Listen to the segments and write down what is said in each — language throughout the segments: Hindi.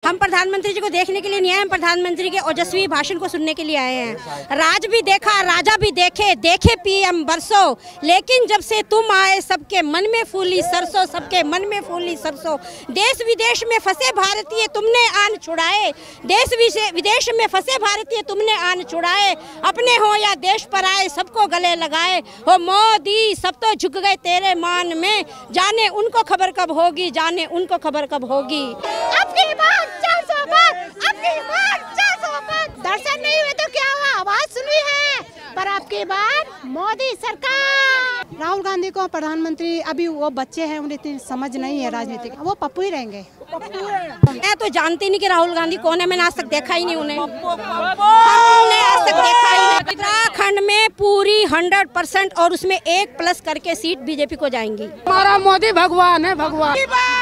हम प्रधानमंत्री जी को देखने के लिए नहीं आए, हम प्रधानमंत्री के ओजस्वी भाषण को सुनने के लिए आए हैं। राज भी देखा, राजा भी देखे, देखे पीएम बरसों, लेकिन जब से तुम आए सबके मन में फूली सरसों, सबके मन में फूली सरसों। देश विदेश में फंसे भारतीय तुमने आन छुड़ाए, देश विदेश में फंसे भारतीय तुमने आन छुड़ाए। अपने हो या देश पर आए सबको गले लगाए, हो मोदी सब तो झुक गए तेरे मान में, जाने उनको खबर कब होगी, जाने उनको खबर कब होगी। आपकी बार 400 बार, आपकी बार 400 बार। दर्शन नहीं हुए तो क्या हुआ, आवाज सुनी है, पर आपकी बार मोदी सरकार। राहुल गांधी को प्रधानमंत्री, अभी वो बच्चे हैं, उन्हें इतनी समझ नहीं है राजनीति, वो पप्पू ही रहेंगे। मैं तो जानती नहीं कि राहुल गांधी कौन है, मैंने आज तक देखा ही नहीं उन्हें, हमने आज तक देखा ही नहीं। उत्तराखंड में पूरी 100% और उसमें 1+ करके सीट बीजेपी को जाएंगी। हमारा मोदी भगवान है, भगवान।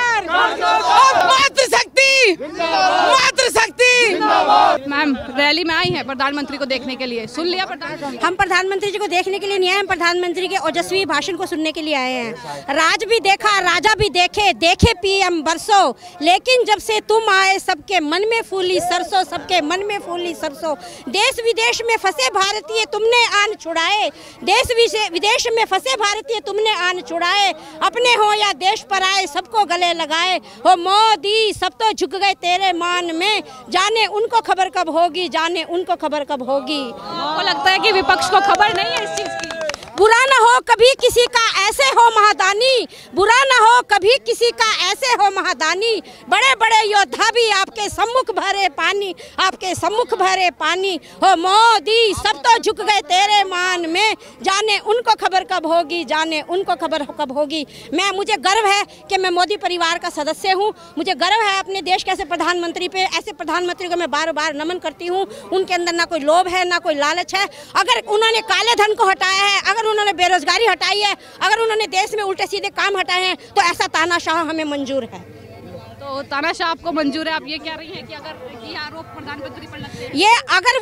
मातृशक्ति, मातृशक्ति। मैम रैली में आई है प्रधानमंत्री को देखने के लिए, सुन लिया प्रधानमंत्री? हम प्रधानमंत्री जी को देखने के लिए नहीं आए, हम प्रधानमंत्री के ओजस्वी भाषण को सुनने के लिए आए हैं। राज भी देखा, राजा भी देखे, देखे पीएम बरसों, लेकिन जब से तुम आए सबके मन में फूली सरसों, सबके मन में फूली सरसों। देश विदेश में फंसे भारतीय तुमने आन छुड़ाए, देश विदेश में फंसे भारतीय तुमने आन छुड़ाए। अपने हो या देश पर आए सबको गले लगाए, हो मोदी सब तो झुक गए तेरे मान में, जाने उनको खबर कब होगी, जाने उनको खबर कब होगी। आपको लगता है कि विपक्ष को खबर नहीं है इस चीज की? बुरा न हो कभी किसी का ऐसे हो महादानी, बुरा न हो कभी किसी का ऐसे हो महादानी। बड़े बड़े योद्धा भी आपके सम्मुख भरे पानी, आपके सम्मुख भरे पानी। हो मोदी सब तो झुक गए तेरे मान में, जाने उनको खबर कब होगी, जाने उनको खबर कब होगी। मुझे गर्व है कि मैं मोदी परिवार का सदस्य हूँ, मुझे गर्व है अपने देश के ऐसे प्रधानमंत्री पे। ऐसे प्रधानमंत्री को मैं बार बार नमन करती हूँ। उनके अंदर ना कोई लोभ है, ना कोई लालच है। अगर उन्होंने काले धन को हटाया है, अगर उन्होंने बेरोजगारी हटाई है, अगर उन्होंने देश में उल्टे सीधे काम हटाए हैं, तो ऐसा तानाशाह हमें मंजूर है। तो तानाशाह आपको मंजूर है? आप ये कह रही हैं कि अगर ये आरोप प्रधानमंत्री पर लगते हैं, ये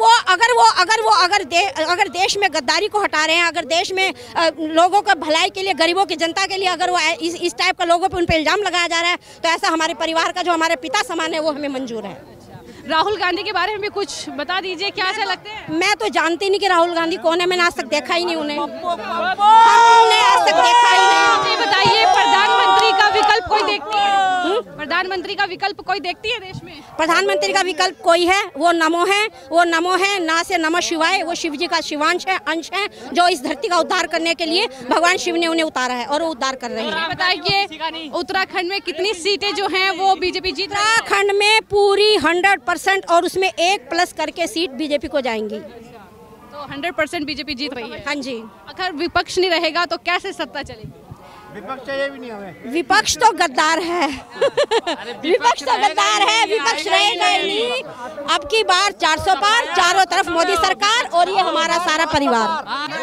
अगर देश में गद्दारी को हटा रहे हैं, अगर देश में लोगों का भलाई के लिए, गरीबों की जनता के लिए अगर वो इस टाइप का लोगों पर उन पर इल्जाम लगाया जा रहा है, तो ऐसा हमारे परिवार का जो हमारे पिता समान है वो हमें मंजूर है। राहुल गांधी के बारे में भी कुछ बता दीजिए, क्या ऐसा लगते हैं? मैं तो जानती नहीं कि राहुल गांधी कौन है, मैंने आज तक देखा ही नहीं उन्हें, हमने आज तक देखा ही नहीं। बताइए, प्रधानमंत्री का विकल्प कोई देखती है? प्रधानमंत्री का विकल्प कोई देखती है देश में? प्रधानमंत्री का विकल्प कोई है, वो नमो है, वो नमो है, ना से नमः शिवाय। वो शिव जी का शिवांश है, अंश है, जो इस धरती का उद्धार करने के लिए भगवान शिव ने उन्हें उतारा है और वो उद्धार कर रहे हैं। बताइए, उत्तराखंड में कितनी सीटें जो हैं वो बीजेपी जीत रही है? उत्तराखंड में पूरी 100% और उसमें 1+ करके सीट बीजेपी को जाएंगी। तो 100% बीजेपी जीत रही है? हाँ जी। अगर विपक्ष नहीं रहेगा तो कैसे सत्ता चलेगी? विपक्ष चाहिए भी नहीं हमें। विपक्ष तो गद्दार है, विपक्ष तो गद्दार है, विपक्ष रहेगा ही नहीं। अब की बार 400 पार, चारों तरफ मोदी सरकार और ये हमारा सारा परिवार।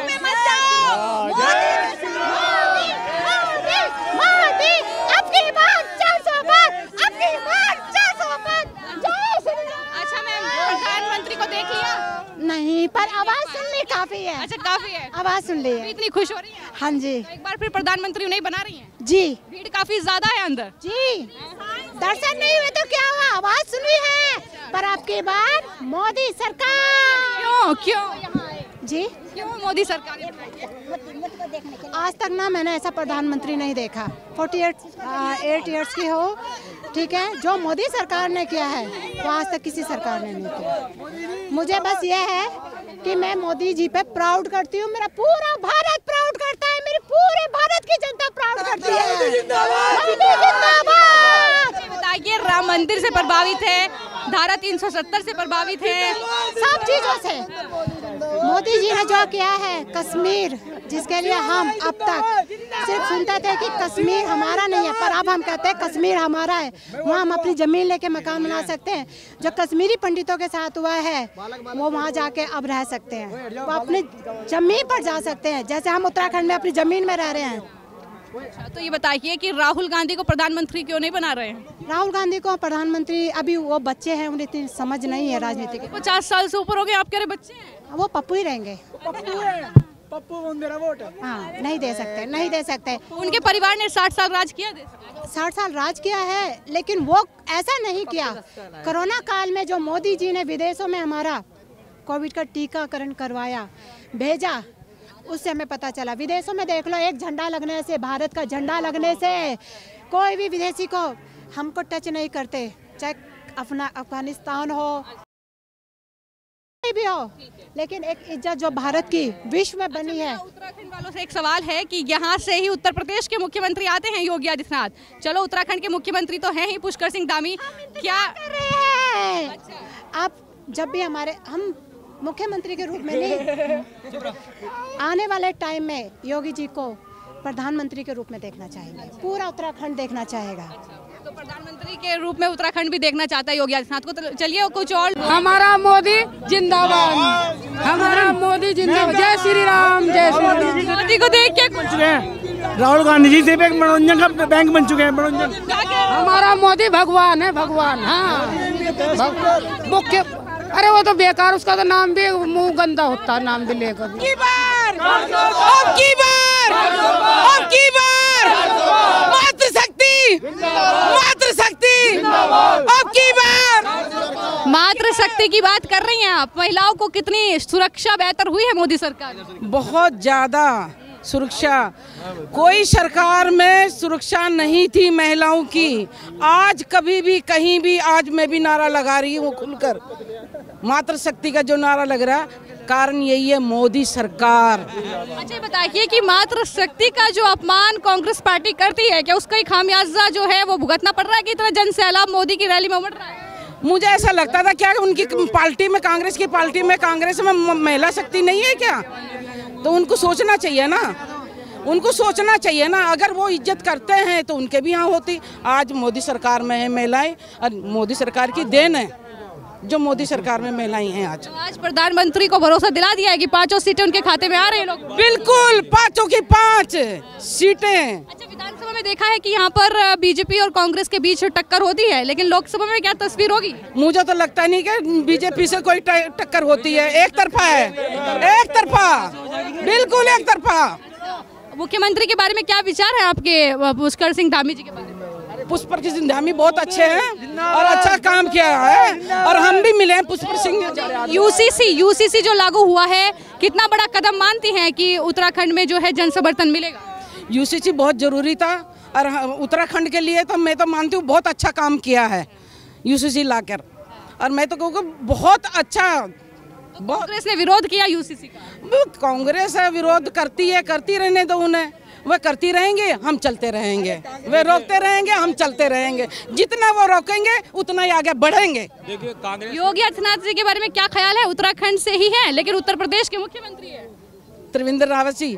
अच्छा मैम, प्रधानमंत्री को देख लिया? नहीं, पर आवाज सुन ली, काफी है। अच्छा, काफी है, आवाज सुन ली है। इतनी खुश हो रही है? हाँ जी। तो एक बार फिर प्रधानमंत्री उन्हें बना रही हैं? जी। भीड़ काफी ज्यादा है अंदर। जी, दर्शन नहीं हुए तो क्या हुआ, आवाज सुनी है, पर आपकी बार मोदी सरकार। क्यों क्यों यहाँ आए? जी, क्यों मोदी सरकार? आज तक ना मैंने ऐसा प्रधानमंत्री नहीं देखा। 48 ईयर्स की हो, ठीक है, जो मोदी सरकार ने किया है वो आज तक किसी सरकार ने नहीं किया। मुझे बस ये है कि मैं मोदी जी पे प्राउड करती हूँ, मेरा पूरा भारत प्राउड करता है, मेरे पूरे भारत की जनता प्राउड करती है। मोदी जिंदाबाद। बताइए, राम मंदिर से प्रभावित है, धारा 370 से प्रभावित है, सब चीजों से मोदी जी ने जो किया है। कश्मीर, जिसके लिए हम अब तक सिर्फ सुनते थे कि कश्मीर हमारा नहीं है, पर अब हम कहते हैं कश्मीर हमारा है। वहाँ हम अपनी जमीन लेके मकान बना सकते हैं। जो कश्मीरी पंडितों के साथ हुआ है वो वहाँ जाके अब रह सकते हैं, वो अपनी जमीन पर जा सकते हैं, जैसे हम उत्तराखंड में अपनी जमीन में रह रहे हैं। अच्छा, तो ये बताइए कि राहुल गांधी को प्रधानमंत्री क्यों नहीं बना रहे हैं? राहुल गांधी को प्रधानमंत्री, अभी वो बच्चे हैं, उन्हें इतनी समझ नहीं है राजनीति की। 50 साल से ऊपर हो गए, आप कह रहे बच्चे हैं? वो पप्पू ही रहेंगे। पप्पू मेरा वोट है। हाँ, नहीं दे सकते, नहीं दे सकते। उनके परिवार ने 60 साल राज किया, 60 साल राज किया है, लेकिन वो ऐसा नहीं किया। कोरोना काल में जो मोदी जी ने विदेशों में हमारा कोविड का टीकाकरण करवाया, भेजा, उससे हमें पता चला। विदेशों में देख लो, एक झंडा लगने से, भारत का झंडा लगने से कोई भी विदेशी को हमको टच नहीं करते, चाहे अपना अफगानिस्तान हो भी हो, लेकिन एक इज्जत जो भारत की विश्व में बनी है। उत्तराखंड वालों से एक सवाल है कि यहाँ से ही उत्तर प्रदेश के मुख्यमंत्री आते हैं योगी आदित्यनाथ। चलो, उत्तराखंड के मुख्यमंत्री तो हैं ही पुष्कर सिंह धामी, क्या कर रहे हैं? आप जब भी हम मुख्यमंत्री के रूप में नहीं, आने वाले टाइम में योगी जी को प्रधानमंत्री के रूप में देखना चाहेंगे, पूरा उत्तराखंड देखना चाहेगा। तो प्रधानमंत्री के रूप में उत्तराखंड भी देखना चाहता है योगी आदित्यनाथ को। तो चलिए कुछ और। हमारा मोदी जिंदाबाद, हमारा मोदी जिंदाबाद। जय श्री राम, जय श्री राम। मोदी को देख के कुछ राहुल गांधी जी सिर्फ एक मनोरंजन का बैंक बन चुके हैं, मनोरंजन। हमारा मोदी भगवान है, भगवान। हाँ, मुख्य, अरे वो तो बेकार, उसका तो नाम भी मुंह गंदा होता है, नाम भी लेकर। मातृशक्ति की बात कर रही हैं आप। महिलाओं को कितनी सुरक्षा बेहतर हुई है मोदी सरकार में? बहुत ज्यादा सुरक्षा, कोई सरकार में सुरक्षा नहीं थी महिलाओं की। आज कभी भी कहीं भी, आज मैं भी नारा लगा रही हूँ खुलकर, मातृशक्ति का जो नारा लग रहा है, कारण यही है मोदी सरकार। अच्छा, बताइए कि मातृशक्ति का जो अपमान कांग्रेस पार्टी करती है, क्या उसका ही खामियाजा जो है वो भुगतना पड़ रहा है कि इतना जन सैलाब मोदी की रैली में उमड़ रहा है? मुझे ऐसा लगता था क्या उनकी पार्टी में, कांग्रेस की पार्टी में, कांग्रेस में महिला शक्ति नहीं है क्या? तो उनको सोचना चाहिए ना, उनको सोचना चाहिए ना। अगर वो इज्जत करते हैं तो उनके भी यहाँ होती। आज मोदी सरकार में है महिलाएं, और मोदी सरकार की देन है जो मोदी सरकार में महिलाएं हैं। आज प्रधानमंत्री को भरोसा दिला दिया है कि 5 सीटें उनके खाते में आ रहे हैं लोग। बिल्कुल, 5 की 5 सीटें। अच्छा, विधानसभा में देखा है कि यहाँ पर बीजेपी और कांग्रेस के बीच टक्कर होती है, लेकिन लोकसभा में क्या तस्वीर होगी? मुझे तो लगता नहीं कि बीजेपी से कोई टक्कर होती है। एक तरफा है, एक तरफा, बिल्कुल एक तरफा। मुख्यमंत्री के बारे में क्या विचार है आपके, पुष्कर सिंह धामी जी के बारे में? पुष्कर सिंह धामी बहुत अच्छे हैं और अच्छा काम किया है, और हम भी मिले हैं पुष्कर सिंह। यूसीसी जो लागू हुआ है, कितना बड़ा कदम मानती हैं कि उत्तराखंड में जो है जन समर्थन मिलेगा? यूसीसी बहुत जरूरी था, और उत्तराखंड के लिए तो मैं तो मानती हूँ बहुत अच्छा काम किया है यूसीसी लाकर, और मैं तो कहूँगा बहुत अच्छा। कांग्रेस ने विरोध किया यूसीसी का। कांग्रेस विरोध करती है, करती रहने दो उन्हें, वह करती रहेंगे, हम चलते रहेंगे। वे रोकते रहेंगे, हम चलते रहेंगे। जितना वो रोकेंगे उतना ही आगे बढ़ेंगे। देखिए, कांग्रेस, योगी आदित्यनाथ जी के बारे में क्या ख्याल है? उत्तराखंड से ही है, लेकिन उत्तर प्रदेश के मुख्यमंत्री है त्रिवेंद्र रावत जी।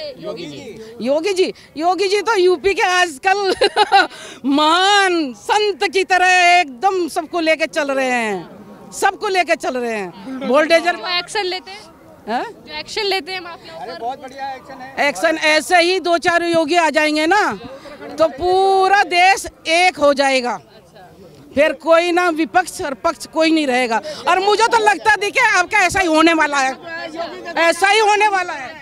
योगी जी तो यूपी के आजकल महान संत की तरह एकदम सबको लेके चल रहे हैं, सबको लेके चल रहे हैं। वोल्टेजर एक्शन लेते हैं, जो एक्शन लेते हैं माफियाओं पर। बहुत बढ़िया एक्शन है। एक्शन ऐसे ही 2-4 योगी आ जाएंगे ना, तो पूरा देश एक हो जाएगा। फिर कोई ना विपक्ष और पक्ष कोई नहीं रहेगा। और मुझे तो लगता देखिए आपका ऐसा ही होने वाला है, ऐसा ही होने वाला है।